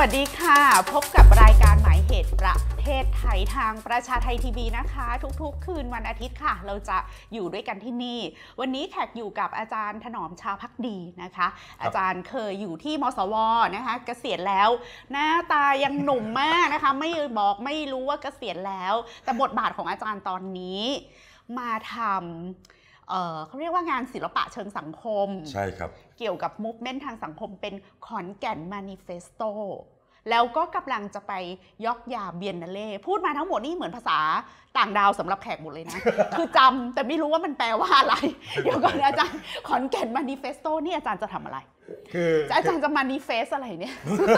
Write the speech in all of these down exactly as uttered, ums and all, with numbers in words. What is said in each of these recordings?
วัสดีค่ะพบกับรายการหมายเหตุประเทศไทยทางประชาไทยทีวีนะคะทุกๆคืนวันอาทิตย์ค่ะเราจะอยู่ด้วยกันที่นี่วันนี้แขกอยู่กับอาจารย์ถนอมชาวพักดีนะคะอาจารย์เคยอยู่ที่มสวนะคะเกษียณแล้วหน้าตายังหนุ่มมากนะคะไม่บอกไม่รู้ว่าเกษียณแล้วแต่บทบาทของอาจารย์ตอนนี้มาทำเอ่อเขาเรียกว่างานศิลปะเชิงสังคมใช่ครับเกี่ยวกับมูฟเมนต์ทางสังคมเป็นขอนแก่นมานิเฟสโตแล้วก็กำลังจะไปยกยาเบียนนาเล่พูดมาทั้งหมดนี่เหมือนภาษาต่างดาวสำหรับแขกหมดเลยนะ คือจำแต่ไม่รู้ว่ามันแปลว่าอะไร เดี๋ยวก่อนอาจารย์ขอนแก่นมานิเฟสโตนี่อาจารย์จะทำอะไรคืออาจารย์จะมานิเฟสอะไรเนี่ย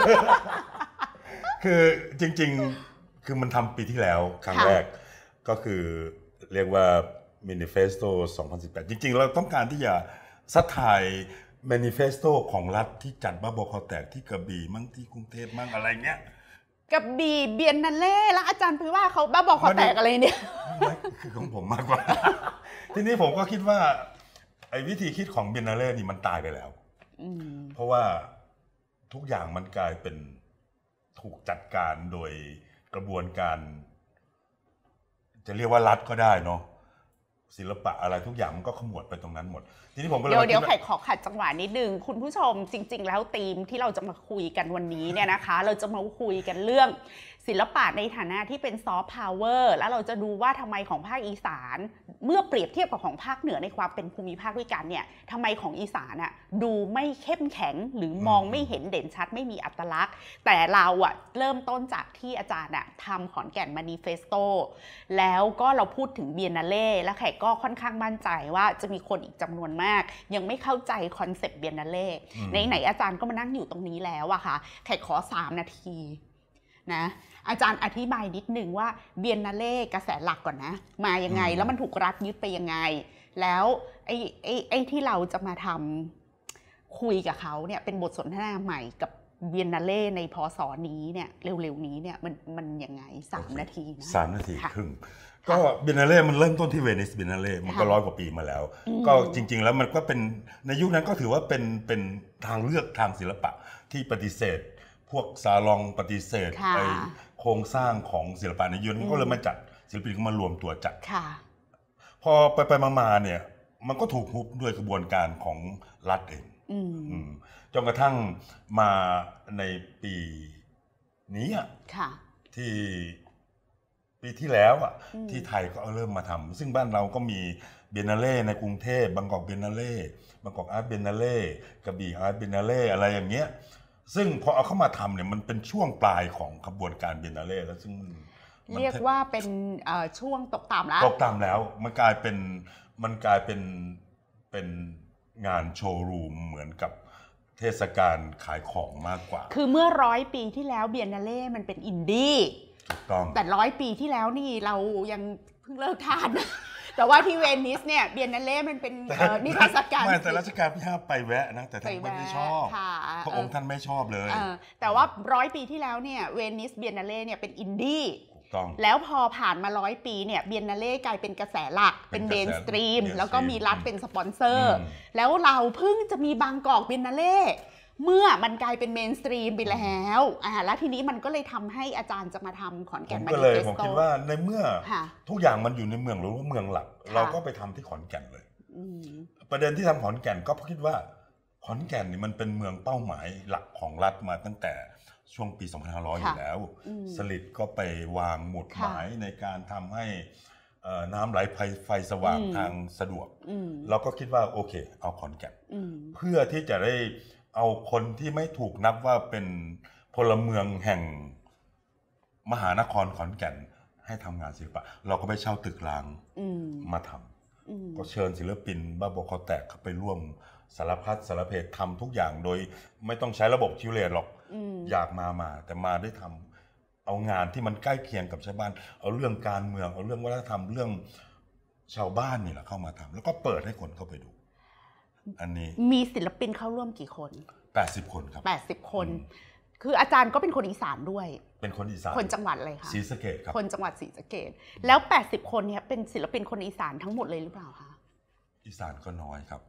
คือจริงๆคือมันทำปีที่แล้วครั้งแรกก็คือเรียกว่าManifesto สองพันสิบแปดจริงๆเราต้องการที่จะซัดทาย Manifesto ของรัฐที่จัดบ้าบอคอแตกที่กระบี่มั่งที่กรุงเทพมั่งอะไรเงี้ยกระบี่เบียนนาเล่แล้วอาจารย์พูดว่าเขาบ้าบอคอแตกอะไรเนี่ยไม่คือของผมมากกว่า ทีนี้ผมก็คิดว่าไอ้วิธีคิดของเบียนนาเล่นี่มันตายไปแล้วเพราะว่าทุกอย่างมันกลายเป็นถูกจัดการโดยกระบวนการจะเรียกว่ารัฐก็ได้เนาะศิลปะอะไรทุกอย่างมันก็ขมวดไปตรงนั้นหมดทีนี้ผมก็เลยเดี๋ยวเดี๋ยวไข่ขอขัดจังหวะนิดนึงคุณผู้ชมจริงๆแล้วธีมที่เราจะมาคุยกันวันนี้เนี่ยนะคะเราจะมาคุยกันเรื่องศิลปะในฐานะที่เป็นซอฟต์พาวเวอร์แล้วเราจะดูว่าทำไมของภาคอีสานเมื่อเปรียบเทียบกับของภาคเหนือในความเป็นภูมิภาคด้วยกันเนี่ยทำไมของอีสานอ่ะดูไม่เข้มแข็งหรือมองไม่เห็นเด่นชัดไม่มีอัตลักษณ์แต่เราอ่ะเริ่มต้นจากที่อาจารย์อ่ะทำขอนแก่นมานิเฟสโตแล้วก็เราพูดถึงเบียนนาเล่และแขกก็ค่อนข้างมั่นใจว่าจะมีคนอีกจำนวนมากยังไม่เข้าใจคอนเซปต์เบียนนาเล่ไหนๆอาจารย์ก็มานั่งอยู่ตรงนี้แล้วอะค่ะแขกขอสามนาทีนะอาจารย์อธิบายนิดนึงว่าเบียนนาเล่กระแสหลักก่อนนะมายังไงแล้วมันถูกรัฐยึดไปยังไงแล้วไอ้ไอ้ไอ้ที่เราจะมาทำคุยกับเขาเนี่ยเป็นบทสนทนาใหม่กับเบียนนาเล่ในพศนี้เนี่ยเร็วๆนี้เนี่ยมันมันยังไงสามนาทีนะสามนาทีครึ่งก็เบียนนาเล่มันเริ่มต้นที่เวนิสเบียนนาเล่มันก็ร้อยกว่าปีมาแล้วก็จริงๆแล้วมันก็เป็นในยุคนั้นก็ถือว่าเป็นเป็นทางเลือกทางศิลปะที่ปฏิเสธพวกซาลองปฏิเสธไอโครงสร้างของศิลปะในยุคนั้นก็เลยมาจัดศิลปินก็มารวมตัวจัดพอไปไปมาๆเนี่ยมันก็ถูกฮุบด้วยกระบวนการของรัฐเองจนกระทั่งมาในปีนี้ที่ปีที่แล้วอ่ะที่ไทยก็เริ่มมาทำซึ่งบ้านเราก็มีเบียนนาเล่ในกรุงเทพบางกอกเบียนนาเล่บางกอกอาร์ตเบียนนาเล่กระบี่อาร์ตเบียนนาเล่อะไรอย่างเงี้ยซึ่งพอเอาเข้ามาทำเนี่ยมันเป็นช่วงปลายของขบวนการเบียนนาเล่แล้วซึ่งเรียกว่าเป็นช่วงตกต่ำแล้วตกต่ำแล้วมันกลายเป็นมันกลายเป็นเป็นงานโชว์รูมเหมือนกับเทศกาลขายของมากกว่าคือเมื่อร้อยปีที่แล้วเบียนนาเล่มันเป็นอินดี้ถูกต้องแต่ร้อยปีที่แล้วนี่เรายังเพิ่งเลิกทานแต่ว่าที่เวนิสเนี่ยเบียนนาเล่มันเป็นนิทรรศการไม่แต่รัชกาลที่ห้าไปแวะนะแต่ท่านไม่ชอบพระองค์ท่านไม่ชอบเลยแต่ว่าร้อยปีที่แล้วเนี่ยเวนิสเบียนนาเล่เนี่ยเป็นอินดี้แล้วพอผ่านมาร้อยปีเนี่ยเบียนนาเล่กลายเป็นกระแสหลักเป็นเมนสตรีมแล้วก็มีรัฐเป็นสปอนเซอร์แล้วเราเพิ่งจะมีบางกอกเบียนนาเล่เมื่อมันกลายเป็นเมนสตรีมไปแล้วอ่าแล้วทีนี้มันก็เลยทำให้อาจารย์จะมาทำขอนแก่นมานิเฟสโตผมคิดว่าในเมื่อทุกอย่างมันอยู่ในเมืองหรือว่าเมืองหลักเราก็ไปทำที่ขอนแก่นเลยประเด็นที่ทำขอนแก่นก็เพราะคิดว่าขอนแก่นนี่มันเป็นเมืองเป้าหมายหลักของรัฐมาตั้งแต่ช่วงปีสองพันห้าร้อยอยู่แล้วสฤษดิ์ก็ไปวางหมุดหมายในการทำให้น้ำไหลไฟสว่างทางสะดวกเราก็คิดว่าโอเคเอาขอนแก่นเพื่อที่จะได้เอาคนที่ไม่ถูกนับว่าเป็นพลเมืองแห่งมหานครขอนแก่นให้ทำงานศิลปะเราก็ไปเช่าตึกร้างมาทำก็เชิญศิลปินบ้าบอคอแตกเข้าไปร่วมสารพัดสารเพทำทุกอย่างโดยไม่ต้องใช้ระบบคิวเลตหรอกอยากมามาแต่มาได้ทำเอางานที่มันใกล้เคียงกับชาวบ้านเอาเรื่องการเมืองเอาเรื่องวัฒนธรรมเรื่องชาวบ้านนี่แหละเข้ามาทำแล้วก็เปิดให้คนเข้าไปดูอันนี้มีศิลปินเข้าร่วมกี่คนแปดสิบคนครับแปดสิบคนคืออาจารย์ก็เป็นคนอีสานด้วยเป็นคนอีสานคนจังหวัดอะไรคะศรีสะเกษครับคนจังหวัดศรีสะเกษแล้วแปดสิบคนเนี่ยเป็นศิลปินคนอีสานทั้งหมดเลยหรือเปล่าคะอีสานก็น้อยครับ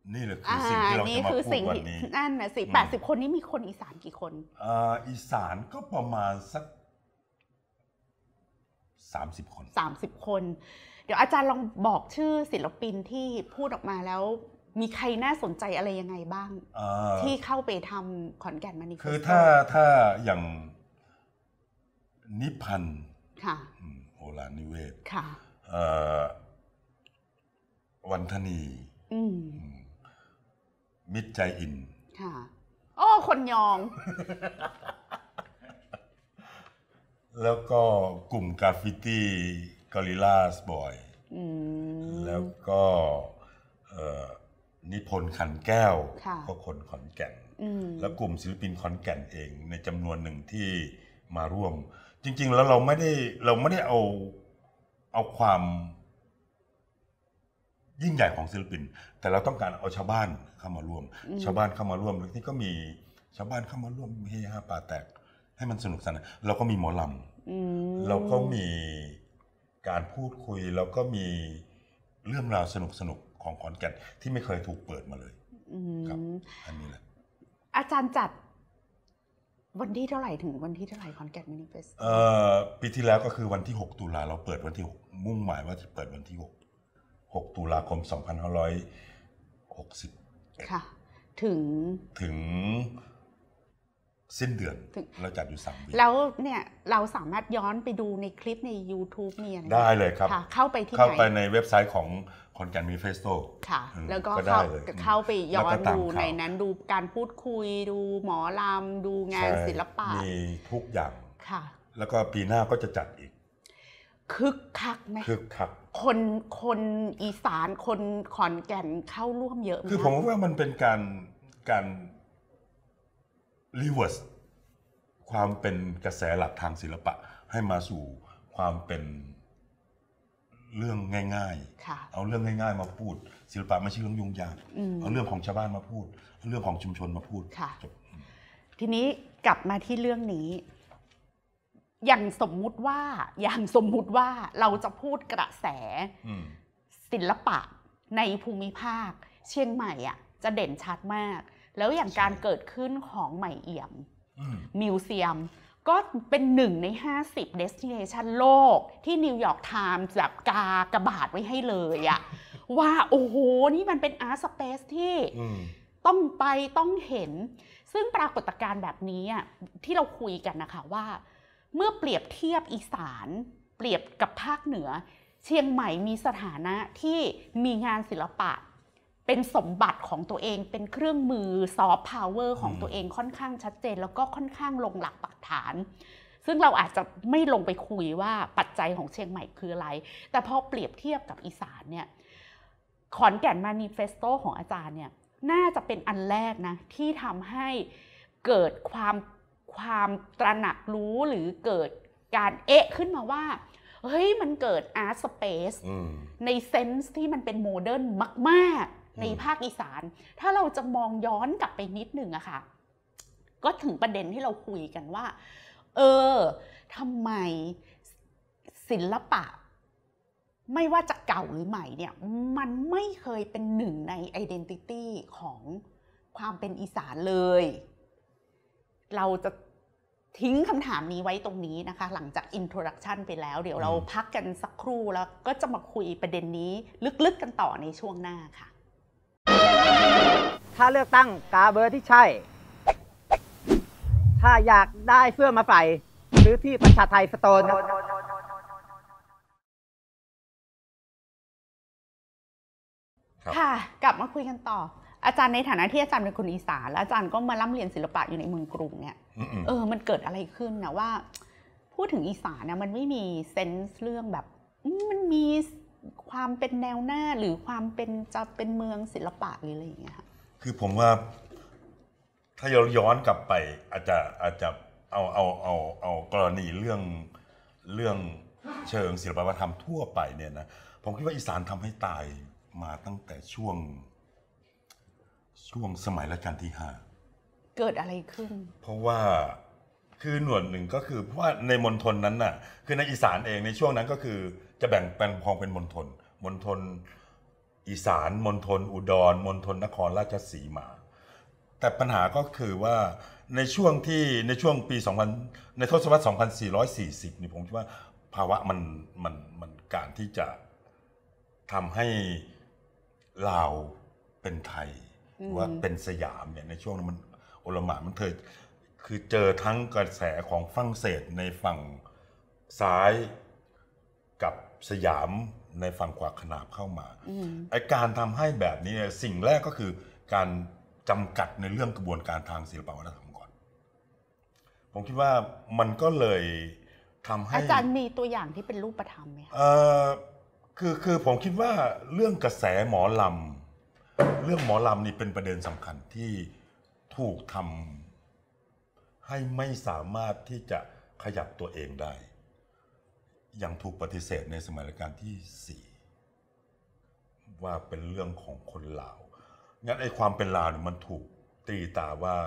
นี่แหละคือสิ่งที่เราจะมาพูดวันนี้นั่นนะสิแปดสิบคนนี้มีคนอีสานกี่คนอีสานก็ประมาณสักสามสิบคนสามสิบคนเดี๋ยวอาจารย์ลองบอกชื่อศิลปินที่พูดออกมาแล้วมีใครน่าสนใจอะไรยังไงบ้างที่เข้าไปทำขอนแก่นมานิเฟสโตคือถ้าถ้าอย่างนิพันธ์ค่ะโอฬารนิเวศค่ะวันธนีมิตรใจอินค่ะโอ้คนยองแล้วก็กลุ่มกราฟฟิตี้กอริลลาสบอยแล้วก็นิพนธ์ขันแก้วก็คนขอนแก่นแล้วกลุ่มศิลปินขอนแก่นเองในจำนวนหนึ่งที่มาร่วมจริงๆแล้วเราไม่ได้เราไม่ได้เอาเอาความยิ่งใหญ่ของศิลปินแต่เราต้องการเอาชาวบ้านเข้ามาร่วมชาวบ้านเข้ามาร่วมแล้วที่ก็มีชาวบ้านเข้ามาร่วมเฮฮาปาแตกให้มันสนุกสนานเราก็มีหมอลำเราก็มีการพูดคุยเราก็มีเรื่องราวสนุกสนุกของขอนแก่นที่ไม่เคยถูกเปิดมาเลยครับอันนี้แหละอาจารย์จัดวันที่เท่าไหร่ถึงวันที่เท่าไหร่ขอนแก่นมินิเฟสเอ่อปีที่แล้วก็คือวันที่หกตุลาเราเปิดวันที่หกมุ่งหมายว่าจะเปิดวันที่หก หกตุลาคมสองพันห้าร้อยหกสิบค่ะถึงถึงสิ้นเดือนเราจัดอยู่สามวีแล้วเนี่ยเราสามารถย้อนไปดูในคลิปใน YouTube มีอะไรได้เลยครับเข้าไปที่ไหนเข้าไปในเว็บไซต์ของขอนแก่นมินิเฟสโตค่ะแล้วก็เข้าเข้าไปย้อนดูในนั้นดูการพูดคุยดูหมอลำดูงานศิลปะมีทุกอย่างค่ะแล้วก็ปีหน้าก็จะจัดอีกคึกคักไหมคึกคักคนคนอีสานคนขอนแก่นเข้าร่วมเยอะคือผมว่ามันเป็นการการรีเวิร์สความเป็นกระแสหลักทางศิลปะให้มาสู่ความเป็นเรื่องง่ายๆเอาเรื่องง่ายๆมาพูดศิลปะไม่ใช่เรื่องยุ่งยากเอาเรื่องของชาวบ้านมาพูดเอาเรื่องของชุมชนมาพูดจบทีนี้กลับมาที่เรื่องนี้อย่างสมมุติว่าอย่างสมมุติว่าเราจะพูดกระแสศิลปะในภูมิภาคเชียงใหม่อ่ะจะเด่นชัดมากแล้วอย่างการเกิดขึ้นของใหม่เอี่ยมมิวเซียมก็เป็นหนึ่งในห้าสิบ destination โลกที่นิวยอร์กไทม์แบบกากระบาดไว้ให้เลยอะว่าโอ้โหนี่มันเป็นอาร์ตสเปซที่ต้องไปต้องเห็นซึ่งปรากฏการณ์แบบนี้อะที่เราคุยกันนะคะว่าเมื่อเปรียบเทียบอีสานเปรียบกับภาคเหนือเชียงใหม่มีสถานะที่มีงานศิลปะเป็นสมบัติของตัวเองเป็นเครื่องมือซอฟต์พาวเวอร์ของตัวเองค่อนข้างชัดเจนแล้วก็ค่อนข้างลงหลักปักฐานซึ่งเราอาจจะไม่ลงไปคุยว่าปัจจัยของเชียงใหม่คืออะไรแต่พอเปรียบเทียบกับอีสานเนี่ยขอนแก่นมานิเฟสโตของอาจารย์เนี่ยน่าจะเป็นอันแรกนะที่ทำให้เกิดความความตระหนักรู้หรือเกิดการเอะขึ้นมาว่าเฮ้ยมันเกิดอาร์ตสเปซในเซนส์ที่มันเป็นโมเดิร์นมากๆในภาคอีสานถ้าเราจะมองย้อนกลับไปนิดนึงอะค่ะก็ถึงประเด็นที่เราคุยกันว่าเออทำไมศิลปะไม่ว่าจะเก่าหรือใหม่เนี่ยมันไม่เคยเป็นหนึ่งในไอดีนิตี้ของความเป็นอีสานเลยเราจะทิ้งคำถามนี้ไว้ตรงนี้นะคะหลังจากอินโทรดักชันไปแล้วเดี๋ยวเราพักกันสักครู่แล้วก็จะมาคุยประเด็นนี้ลึกๆกันต่อในช่วงหน้าค่ะถ้าเลือกตั้งกาเบอร์ที่ใช่ถ้าอยากได้เสื้อมาใส่ซื้อที่ประชาไทยสโตร์ครับค่ะกลับมาคุยกันต่ออาจารย์ในฐานะที่อาจารย์เป็นคนอีสานแล้วอาจารย์ก็มาร่ำเรียนศิลปะอยู่ในเมืองกรุงเนี่ยเออมันเกิดอะไรขึ้นนะว่าพูดถึงอีสานนะมันไม่มีเซนส์เรื่องแบบมันมีความเป็นแนวหน้าหรือความเป็นจะเป็นเมืองศิลปะหรืออะไรอย่างเงี้ยค่ะคือผมว่าถ้าเราย้อนกลับไปอาจจะอาจจะเอาเอาเอาเอากรณีเรื่องเรื่องเชิงศิลปวัฒนธรรมทั่วไปเนี่ยนะผมคิดว่าอีสานทำให้ตายมาตั้งแต่ช่วงช่วงสมัยรัชกาลที่ห้าเกิดอะไรขึ้นเพราะว่าคือหน่วยหนึ่งก็คือเพราะว่าในมณฑลนั้นน่ะคือในอีสานเองในช่วงนั้นก็คือจะแบ่งเป็นพองเป็นมณฑลมณฑลอีสานมณฑลอุดรมณฑลนครราชสีมา แต่ปัญหาก็คือว่าในช่วงที่ในช่วงปีสองพันในทศวรรษสองพันสี่ร้อยสี่สิบนี่ผมคิดว่าภาวะมันมันมันการที่จะทำให้ลาวเป็นไทยหรือว่าเป็นสยามเนี่ยในช่วงนั้นมันโอลหม่านมันเคยคือเจอทั้งกระแสของฝรั่งเศสในฝั่งซ้ายกับสยามในฝั่งขวาขนาบเข้ามาไอ้การทำให้แบบนี้สิ่งแรกก็คือการจำกัดในเรื่องกระบวนการทางศิลปวัฒนธรรมก่อนผมคิดว่ามันก็เลยทำให้อาจารย์มีตัวอย่างที่เป็นรูปธรรมไหมคะเออคือคือผมคิดว่าเรื่องกระแสหมอลำเรื่องหมอลำนี่เป็นประเด็นสำคัญที่ถูกทำให้ไม่สามารถที่จะขยับตัวเองได้ยังถูกปฏิเสธในสมัยรัชกาลที่สี่ว่าเป็นเรื่องของคนลาวงั้นไอ้ความเป็นลาวเนี่ยมันถูกตีตาว่า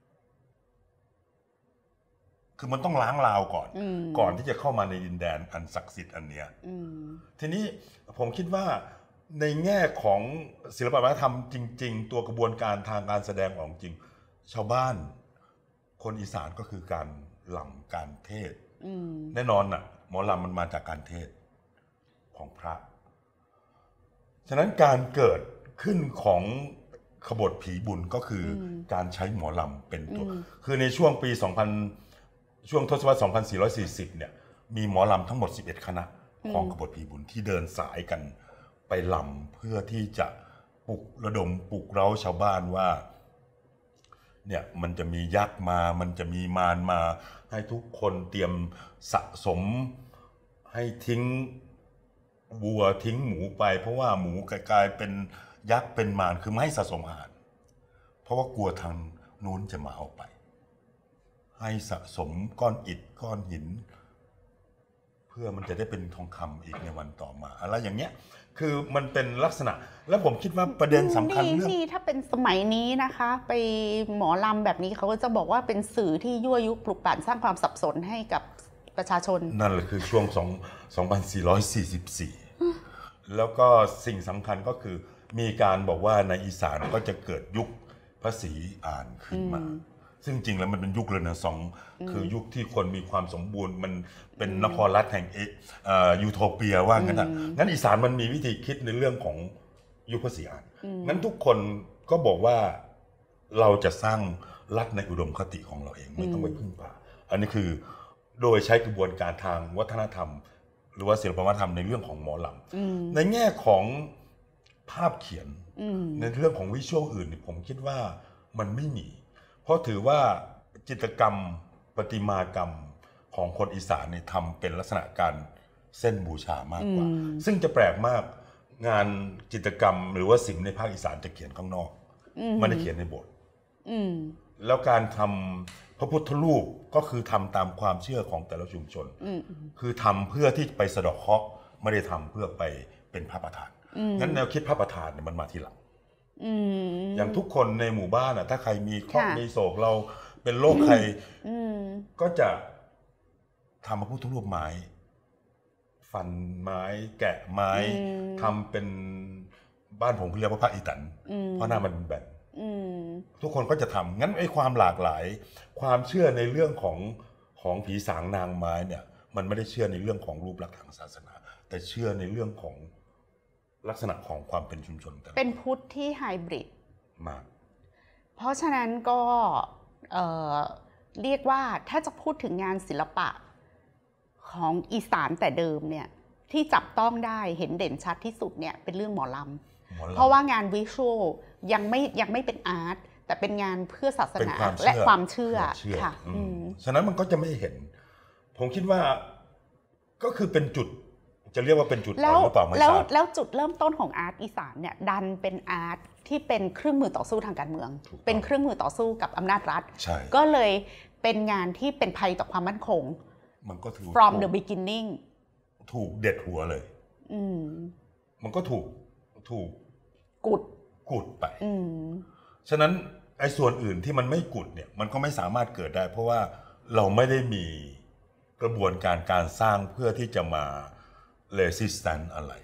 คือมันต้องล้างลาวก่อนก่อนที่จะเข้ามาในดินแดนอันศักดิ์สิทธิ์อันเนี้ยทีนี้ผมคิดว่าในแง่ของศิลปวัฒนธรรมจริงๆตัวกระบวนการทางการแสดงออกจริงชาวบ้านคนอีสานก็คือการลำการเทศแน่นอนน่ะหมอลำมันมาจากการเทศของพระฉะนั้นการเกิดขึ้นของขบฏผีบุญก็คือการใช้หมอลำเป็นตัวคือในช่วงปีสองพันช่วงทศวรรษสองพันสี่ร้อยสี่สิบเนี่ยมีหมอลำทั้งหมดสิบเอ็ดคณะของขบฏผีบุญที่เดินสายกันไปลำเพื่อที่จะปลุกระดมปลุกเร้าชาวบ้านว่าเนี่ยมันจะมียักษ์มามันจะมีมารมาให้ทุกคนเตรียมสะสมให้ทิ้งวัวทิ้งหมูไปเพราะว่าหมูกลายเป็นยักษ์เป็นมารคือไม่ให้สะสมอาหารเพราะว่ากลัวทางนู้นจะมาเอาไปให้สะสมก้อนอิฐก้อนหินเพื่อมันจะได้เป็นทองคำอีกในวันต่อมาอะไรอย่างเงี้ยคือมันเป็นลักษณะแล้วผมคิดว่าประเด็นสำคัญเรื่องนี่ถ้าเป็นสมัยนี้นะคะไปหมอลำแบบนี้เขาก็จะบอกว่าเป็นสื่อที่ยั่วยุปลุกปั่นสร้างความสับสนให้กับประชาชนนั่นแหละคือช่วงสองพันสี่ร้อยสี่สิบสี่แล้วก็สิ่งสำคัญก็คือมีการบอกว่าในอีสานก็จะเกิดยุคพระศรีอานขึ้นมาซึ่งจริงแล้วมันเป็นยุคเรเนซองส์คือยุคที่คนมีความสมบูรณ์มันเป็นนครรัฐแห่งเอยูโทเปียว่างั้นนะงั้นอีสานมันมีวิธีคิดในเรื่องของยุคพระศรีอานงั้นทุกคนก็บอกว่าเราจะสร้างรัฐในอุดมคติของเราเองไม่ต้องไปพึ่งพาอันนี้คือโดยใช้กระบวนการทางวัฒนธรรมหรือว่าศิลปวัฒนธรรมในเรื่องของหมอลำในแง่ของภาพเขียนในเรื่องของวิชวลอื่นผมคิดว่ามันไม่มีเพราะถือว่าจิตรกรรมประติมากรรมของคนอีสานเนี่ยทำเป็นลักษณะการเส้นบูชามากกว่าซึ่งจะแปลกมากงานจิตรกรรมหรือว่าศิลป์ในภาคอีสานจะเขียนข้างนอกไม่ได้เขียนในโบสถ์แล้วการทำพระพุทธรูปก็คือทำตามความเชื่อของแต่ละชุมชนคือทำเพื่อที่ไปสะเดาะเคราะห์ไม่ได้ทำเพื่อไปเป็นพระประธานงั้นแนวคิดพระประธานเนี่ยมันมาทีหลังอย่างทุกคนในหมู่บ้านอ่ะถ้าใครมีเคราะห์มีโศกเราเป็นโรคใครก็จะทำพระพุทธรูปไม้ฟันไม้แกะไม้ทำเป็นบ้านผมเรียกว่าพระอีตันเพราะหน้ามันแบนทุกคนก็จะทำงั้นไอ้ความหลากหลายความเชื่อในเรื่องของของผีสางนางไม้เนี่ยมันไม่ได้เชื่อในเรื่องของรูปลักษณ์ทางศาสนาแต่เชื่อในเรื่องของลักษณะของความเป็นชุมชนเป็นพุทธที่ไฮบริดมากเพราะฉะนั้นก็เอ่อเรียกว่าถ้าจะพูดถึงงานศิลปะของอีสานแต่เดิมเนี่ยที่จับต้องได้เห็นเด่นชัดที่สุดเนี่ยเป็นเรื่องหมอลำเพราะว่างานวิชวลยังไม่ยังไม่เป็นอาร์ตแต่เป็นงานเพื่อศาสนาและความเชื่อค่ะฉะนั้นมันก็จะไม่เห็นผมคิดว่าก็คือเป็นจุดจะเรียกว่าเป็นจุดอ่อนหรือเปล่าไม่ทราบแล้วแล้วจุดเริ่มต้นของอาร์ตอีสานเนี่ยดันเป็นอาร์ตที่เป็นเครื่องมือต่อสู้ทางการเมืองเป็นเครื่องมือต่อสู้กับอำนาจรัฐก็เลยเป็นงานที่เป็นภัยต่อความมั่นคงมันก็ถือ from the beginning ถูกเด็ดหัวเลยมันก็ถูกถูกกุดกุดไปฉะนั้นไอ้ส่วนอื่นที่มันไม่กุดเนี่ยมันก็ไม่สามารถเกิดได้เพราะว่าเราไม่ได้มีกระบวนการการสร้างเพื่อที่จะมา resistance อะไร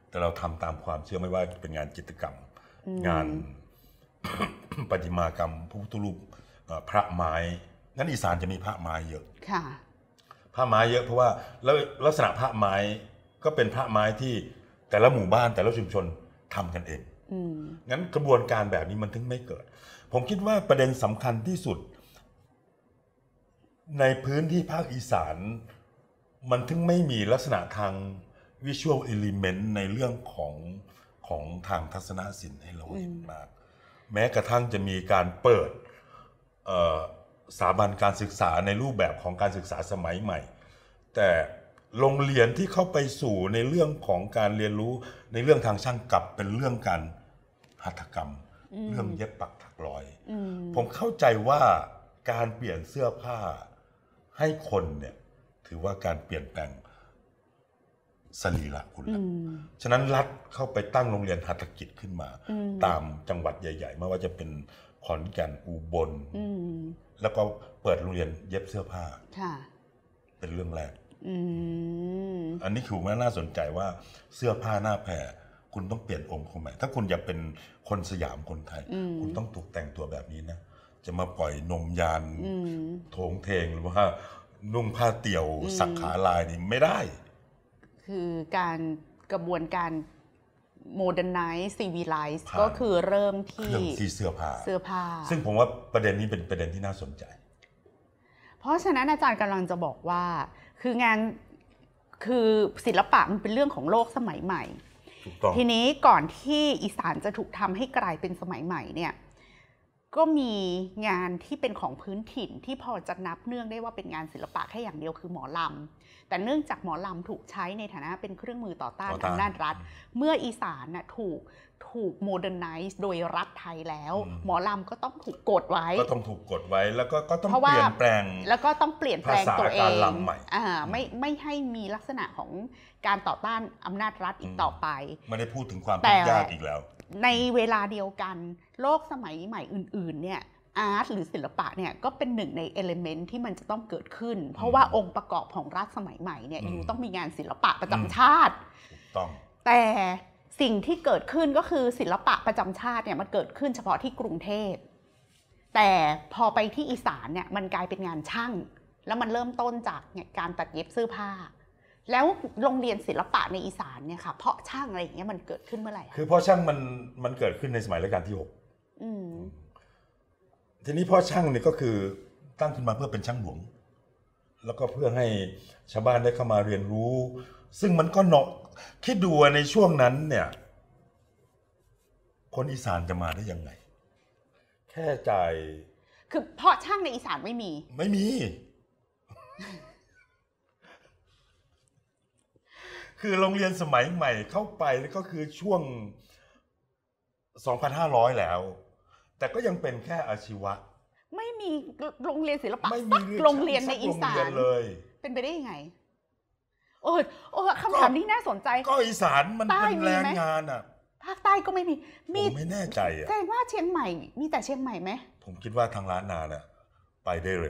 แต่เราทำตามความเชื่อไม่ว่าเป็นงานจิตรกรรมงาน ประติมากรรมพระพุทธรูปพระไม้งั้นอีสานจะมีพระไม้เยอะค่ะพระไม้เยอะเพราะว่าแล้วลักษณะพระไม้ก็เป็นพระไม้ที่แต่ละหมู่บ้านแต่ละชุมชนทำกันเองงั้นกระบวนการแบบนี้มันถึงไม่เกิดผมคิดว่าประเด็นสำคัญที่สุดในพื้นที่ภาคอีสานมันถึงไม่มีลักษณะทางวิชวลเอลิเมนต์ในเรื่องของของทางทัศนศิลป์ให้เราเห็นมากแม้กระทั่งจะมีการเปิดสถาบันการศึกษาในรูปแบบของการศึกษาสมัยใหม่แต่โรงเรียนที่เข้าไปสู่ในเรื่องของการเรียนรู้ในเรื่องทางช่างกลับเป็นเรื่องการหัตถกรรมเรื่องเย็บปักถักร้อยผมเข้าใจว่าการเปลี่ยนเสื้อผ้าให้คนเนี่ยถือว่าการเปลี่ยนแปลงสรีระคุณแล้วฉะนั้นรัฐเข้าไปตั้งโรงเรียนหัตถกิจขึ้นมาตามจังหวัดใหญ่ๆไม่ว่าจะเป็นขอนแก่นอุบลแล้วก็เปิดโรงเรียนเย็บเสื้อผ้าเป็นเรื่องแรกอันนี้คือว่าน่าสนใจว่าเสื้อผ้าหน้าแพรคุณต้องเปลี่ยนองค์คุณใหม่ถ้าคุณอยากเป็นคนสยามคนไทยคุณต้องถูกแต่งตัวแบบนี้นะจะมาปล่อยนมยานโถงเทงหรือว่านุ่งผ้าเตี่ยวสักขาลายนี่ไม่ได้คือการกระบวนการ modernize civilize ก็คือเริ่มที่ที่เสื้อผ้าเสื้อผ้าซึ่งผมว่าประเด็นนี้เป็นประเด็นที่น่าสนใจเพราะฉะนั้นอาจารย์กำลังจะบอกว่าคืองานคือศิลปะมันเป็นเรื่องของโลกสมัยใหม่ทีนี้ก่อนที่อีสานจะถูกทำให้กลายเป็นสมัยใหม่เนี่ยก็มีงานที่เป็นของพื้นถิ่นที่พอจะนับเนื่องได้ว่าเป็นงานศิลปะแค่อย่างเดียวคือหมอลำแต่เนื่องจากหมอลำถูกใช้ในฐานะเป็นเครื่องมือต่อต้านอำนาจรัฐเมื่ออีสานน่ะถูกถูกโมเดิร์นไนซ์โดยรัฐไทยแล้วหมอลำก็ต้องถูกกดไว้ก็ต้องถูกกดไว้แล้วก็ก็ต้องเปลี่ยนแปลงแล้วก็ต้องเปลี่ยนแปลงตัวเองอ่าไม่ไม่ให้มีลักษณะของการต่อต้านอำนาจรัฐอีกต่อไปไม่ได้พูดถึงความทุกข์ยากอีกแล้วในเวลาเดียวกันโลกสมัยใหม่อื่นๆเนี่ยอาร์ตหรือศิลปะเนี่ยก็เป็นหนึ่งในเอลิเมนต์ที่มันจะต้องเกิดขึ้นเพราะว่าองค์ประกอบของรัฐสมัยใหม่เนี่ยอยู่ต้องมีงานศิลปะประจำชาติต้องแต่สิ่งที่เกิดขึ้นก็คือศิลปะประจำชาติเนี่ยมันเกิดขึ้นเฉพาะที่กรุงเทพแต่พอไปที่อีสานเนี่ยมันกลายเป็นงานช่างแล้วมันเริ่มต้นจากการตัดเย็บเสื้อผ้าแล้วโรงเรียนศิลปะในอีสานเนี่ยค่ะเพาะช่างอะไรอย่างเงี้ยมันเกิดขึ้นเมื่อไหร่คือเพาะช่างมันมันเกิดขึ้นในสมัยรัชกาลที่หกทีนี้เพาะช่างเนี่ยก็คือตั้งขึ้นมาเพื่อเป็นช่างหลวงแล้วก็เพื่อให้ชาวบ้านได้เข้ามาเรียนรู้ซึ่งมันก็เนาะคิดดูในช่วงนั้นเนี่ยคนอีสานจะมาได้ยังไงแค่จ่ายคือเพาะช่างในอีสานไม่มีไม่มีคือโรงเรียนสมัยใหม่เข้าไปก็คือช่วง สองพันห้าร้อย แล้วแต่ก็ยังเป็นแค่อาชีวะไม่มีโรงเรียนศิลปะสักโรงเรียนในอีสานเลยเป็นไปได้ยังไงโอ้โอ้คำถามนี้น่าสนใจก็อีสานมันเป็นแรงงานอ่ะภาคใต้ก็ไม่มีมีไม่แน่ใจอ่ะแสดงว่าเชียงใหม่มีแต่เชียงใหม่ไหมผมคิดว่าทางล้านนาเนี่ยไปได้เร็ว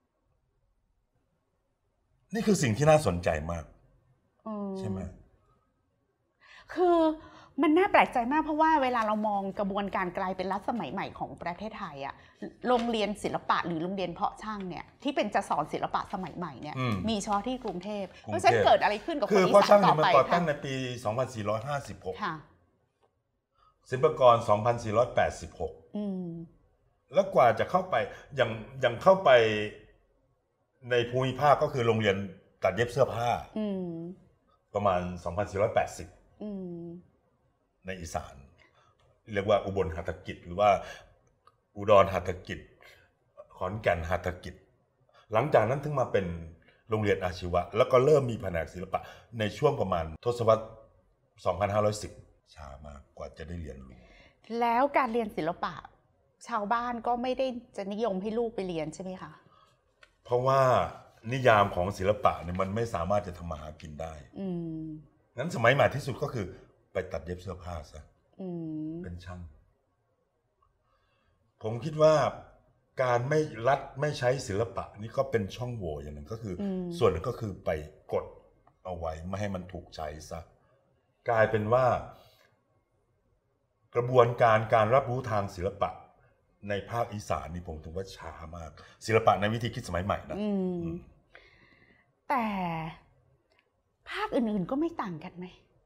นี่คือสิ่งที่น่าสนใจมากใช่ไหมคือมันน่าแปลกใจมากเพราะว่าเวลาเรามองกระบวนการกลายเป็นรัฐสมัยใหม่ของประเทศไทยอะโรงเรียนศิลปะหรือโรงเรียนเพาะช่างเนี่ยที่เป็นจะสอนศิลปะสมัยใหม่เนี่ยมีเฉพาะที่กรุงเทพเพราะฉะนั้นเกิดอะไรขึ้นกับคนอีสานต่อไปคือเพาะช่างมันก่อตั้งในปีสองพันสี่ร้อยห้าสิบหกศิลปากรสองพันสี่ร้อยแปดสิบหกแล้วกว่าจะเข้าไปยังยังเข้าไปในภูมิภาคก็คือโรงเรียนตัดเย็บเสื้อผ้าประมาณสองพันสี่ร้อยแปดสิบในอีสานเรียกว่าอุบลหัตถกิจหรือว่าอุดรหัตถกิจขอนแก่นหัตถกิจหลังจากนั้นถึงมาเป็นโรงเรียนอาชีวะแล้วก็เริ่มมีแผนกศิลปะในช่วงประมาณทศวรรษสองพันห้าร้อยสิบช้ามากกว่าจะได้เรียนรู้แล้วการเรียนศิลปะชาวบ้านก็ไม่ได้จะนิยมให้ลูกไปเรียนใช่ไหมคะเพราะว่านิยามของศิลปะเนี่ยมันไม่สามารถจะทำมาหากินได้งั้นสมัยใหม่ที่สุดก็คือไปตัดเย็บเสื้อผ้าซะเป็นช่างผมคิดว่าการไม่รัฐไม่ใช้ศิลปะนี่ก็เป็นช่องโหว่อย่างหนึ่งก็คือส่วนหนึ่งก็คือไปกดเอาไว้ไม่ให้มันถูกใช้ซะกลายเป็นว่ากระบวนการการรับรู้ทางศิลปะในภาคอีสานนี่ผมถือว่าช้ามากศิลปะในวิธีคิดสมัยใหม่นะแต่ภาคอื่นๆก็ไม่ต่างกันไหม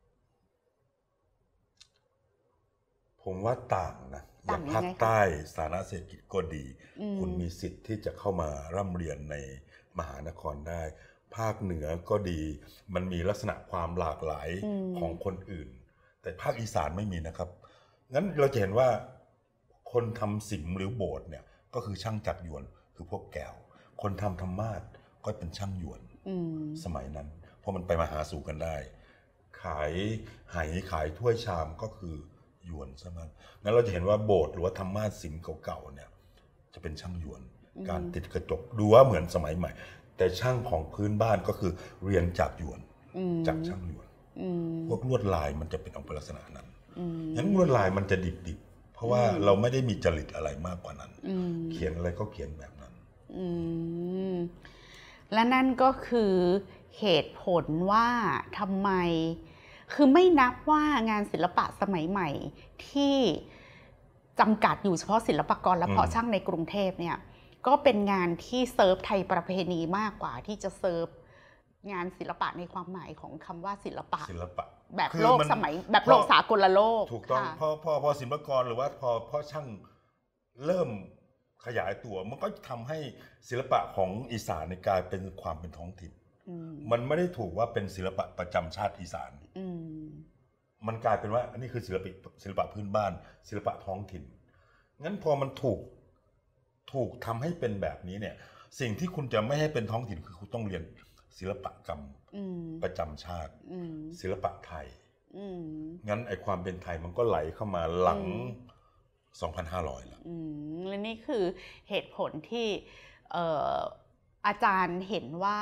ผมว่าต่างนะอย่างภาคใต้สาธารณเศรษฐกิจก็ดีคุณมีสิทธิ์ที่จะเข้ามาร่ำเรียนในมหานครได้ภาคเหนือก็ดีมันมีลักษณะความหลากหลายของคนอื่นแต่ภาคอีสานไม่มีนะครับงั้นเราจะเห็นว่าคนทำสิมหรือโบสถ์เนี่ยก็คือช่างจักรยวนคือพวกแก้วคนทำธรรมาสก็เป็นช่างยวนสมัยนั้นเพราะมันไปมาหาสู่กันได้ขายไหขายถ้วยชามก็คือยวนซะมั้งงั้นเราจะเห็นว่าโบสถ์หรือว่าธรรมาสสิมเก่าๆเนี่ยจะเป็นช่างยวนการติดกระจกดูว่าเหมือนสมัยใหม่แต่ช่างของพื้นบ้านก็คือเรียนจากยวนจากช่างยวนพวกลวดลายมันจะเป็นออกเป็นลักษณะนั้นงั้นลวดลายมันจะดิบๆเพราะว่าเราไม่ได้มีจริตอะไรมากกว่านั้นเขียนอะไรก็เขียนแบบนั้นและนั่นก็คือเหตุผลว่าทำไมคือไม่นับว่างานศิลปะสมัยใหม่ที่จำกัดอยู่เฉพาะศิลปากรและเพาะช่างในกรุงเทพเนี่ยก็เป็นงานที่เซิร์ฟไทยประเพณีมากกว่าที่จะเซิร์ฟงานศิลปะในความหมายของคำว่าศิลปะศิลปะแบบโลกสมัยแบบโลกสากลโลกถูกต้องพอพอพอศิลปากรหรือว่าพอพอช่างเริ่มขยายตัวมันก็ทำให้ศิลปะของอีสานกลายเป็นความเป็นท้องถิ่นมันไม่ได้ถูกว่าเป็นศิลปะประจำชาติอีสานมันกลายเป็นว่าอันนี้คือศิลปะศิลปะพื้นบ้านศิลปะท้องถิ่นงั้นพอมันถูกถูกทำให้เป็นแบบนี้เนี่ยสิ่งที่คุณจะไม่ให้เป็นท้องถิ่นคือคุณต้องเรียนศิลปกรรมประจำชาติศิลปะไทยงั้นไอความเป็นไทยมันก็ไหลเข้ามาหลังสองพันห้าร้อยแล้วและนี่คือเหตุผลที่อาจารย์เห็นว่า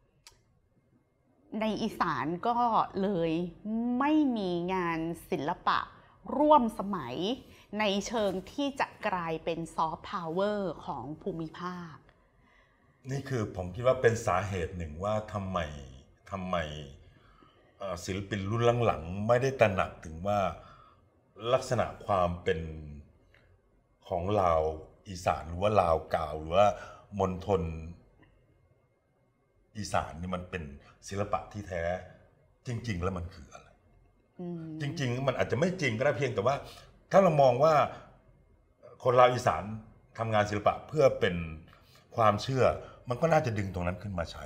ในอีสานก็เลยไม่มีงานศิลปะร่วมสมัยในเชิงที่จะกลายเป็นซอฟต์พาวเวอร์ของภูมิภาคนี่คือผมคิดว่าเป็นสาเหตุหนึ่งว่าทำไมทำไมศิลปินรุ่นหลังๆไม่ได้ตระหนักถึงว่าลักษณะความเป็นของลาวอีสานหรือว่าลาวกาวหรือว่ามณฑลอีสานนี่มันเป็นศิลปะที่แท้จริงๆแล้วมันคืออะไรจริงๆมันอาจจะไม่จริงก็ได้เพียงแต่ว่าถ้าเรามองว่าคนลาวอีสานทำงานศิลปะเพื่อเป็นความเชื่อมันก็น่าจะดึงตรงนั้นขึ้นมาใช้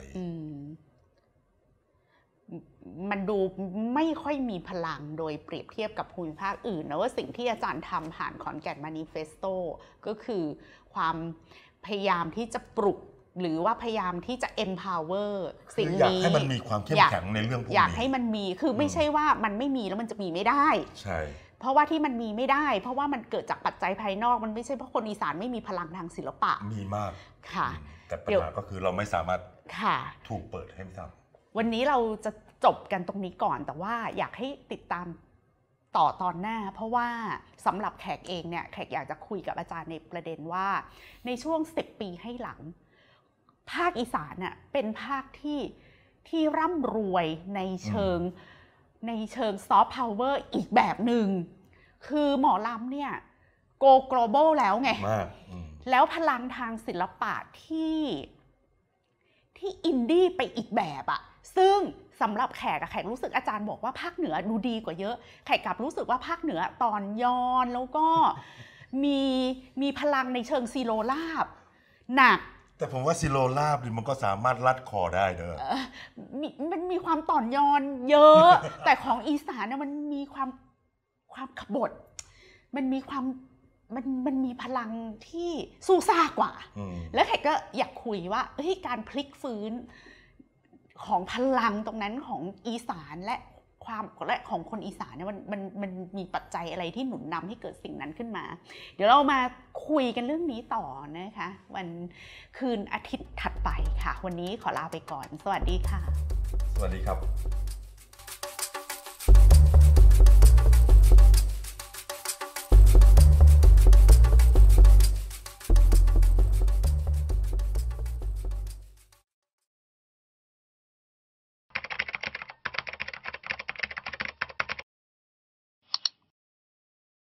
มันดูไม่ค่อยมีพลังโดยเปรียบเทียบกับภูมิภาคอื่นนะว่าสิ่งที่อาจารย์ทำผ่านขอนแก่น Manifesto ก็คือความพยายามที่จะปลุกหรือว่าพยายามที่จะ empower สิ่งนี้อยากให้มันมีความเข้มแข็งในเรื่องพวกนี้อยากให้มันมีคือไม่ใช่ว่ามันไม่มีแล้วมันจะมีไม่ได้ใช่เพราะว่าที่มันมีไม่ได้เพราะว่ามันเกิดจากปัจจัยภายนอกมันไม่ใช่เพราะคนอีสานไม่มีพลังทางศิลปะมีมากค่ะแต่ปัญหาก็คือเราไม่สามารถถูกเปิดให้ทำวันนี้เราจะจบกันตรงนี้ก่อนแต่ว่าอยากให้ติดตามต่อตอนหน้าเพราะว่าสำหรับแขกเองเนี่ยแขกอยากจะคุยกับอาจารย์ในประเด็นว่าในช่วงสิบปีให้หลังภาคอีสานน่ะเป็นภาคที่ที่ร่ำรวยในเชิงในเชิงซอฟต์พาวเวอร์อีกแบบหนึ่งคือหมอลำเนี่ยโก global แล้วไงแล้วพลังทางศิลปะที่ที่อินดี้ไปอีกแบบอะซึ่งสำหรับแขกแขกรู้สึกอาจารย์บอกว่าภาคเหนือดูดีกว่าเยอะแขกกลับรู้สึกว่าภาคเหนือตอนย้อนแล้วก็มีมีพลังในเชิงซีโรลาบหนักแต่ผมว่าซีโรลาบมันก็สามารถรัดคอได้เด้อมันมีความต่อนยอนเยอะ แต่ของอีสานเนี่ยมันมีความความขบถมันมีความมันมันมีพลังที่สู้ซ่ากว่าแล้วแขกก็อยากคุยว่าเฮ้ยการพลิกฟื้นของพลังตรงนั้นของอีสานและความและของคนอีสานเนี่ยมันมันมันมีปัจจัยอะไรที่หนุนนำให้เกิดสิ่งนั้นขึ้นมาเดี๋ยวเรามาคุยกันเรื่องนี้ต่อนะคะวันคืนอาทิตย์ถัดไปค่ะวันนี้ขอลาไปก่อนสวัสดีค่ะสวัสดีครับ